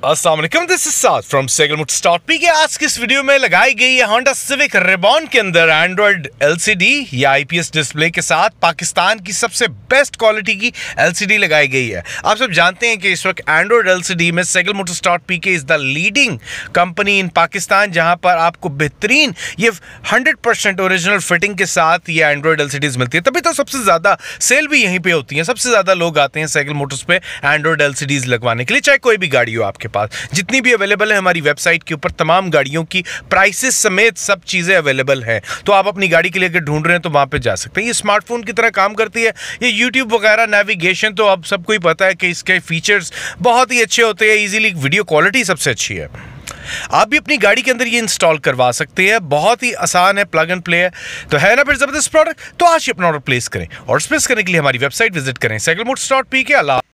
अस्सलाम वालेकुम, this is Saad from cycle motors dot P K. आज की इस वीडियो में लगाई गई है होंडा सिविक रिबॉन के अंदर एंड्रॉइड एलसीडी या आईपीएस डिस्प्ले के साथ पाकिस्तान की सबसे बेस्ट क्वालिटी की एलसीडी लगाई गई है। आप सब जानते हैं कि इस वक्त एंड्रॉइड एलसीडी में cycle motors dot P K is the leading company in Pakistan, जहां पर आपको बेहतरीन ये 100% ओरिजिनल फिटिंग के साथ ये एंड्रॉइड एलसीडीज मिलती है। तभी तो सबसे ज्यादा सेल भी यहीं पे होती है, सबसे ज्यादा लोग आते हैं साइकिल मोटर्स पे एंड्रॉइड एलसीडीज लगवाने के लिए, चाहे कोई भी गाड़ी हो आपके पास। जितनी भी अवेलेबल है हमारी वेबसाइट के ऊपर, तमाम गाड़ियों की प्राइसेस समेत सब चीजें अवेलेबल हैं। तो आप अपनी गाड़ी के लिए अगर ढूंढ रहे हैं तो वहां पे जा सकते हैं। ये स्मार्टफोन की तरह काम करती है। ये यूट्यूब वगैरह नेविगेशन तो अब सबको ही पता है कि इसके फीचर्स बहुत ही अच्छे होते हैं। इजीली वीडियो क्वालिटी सबसे अच्छी है। आप भी अपनी गाड़ी के अंदर ये इंस्टॉल करवा सकते हैं, बहुत ही आसान है, प्लग एंड प्ले है। तो है ना फिर जबरदस्त प्रोडक्ट, तो आज ही अपना ऑर्डर प्लेस करें और प्लेस करने के लिए हमारी वेबसाइट विजिट करें साइकिल मोटर्स डॉट पी के।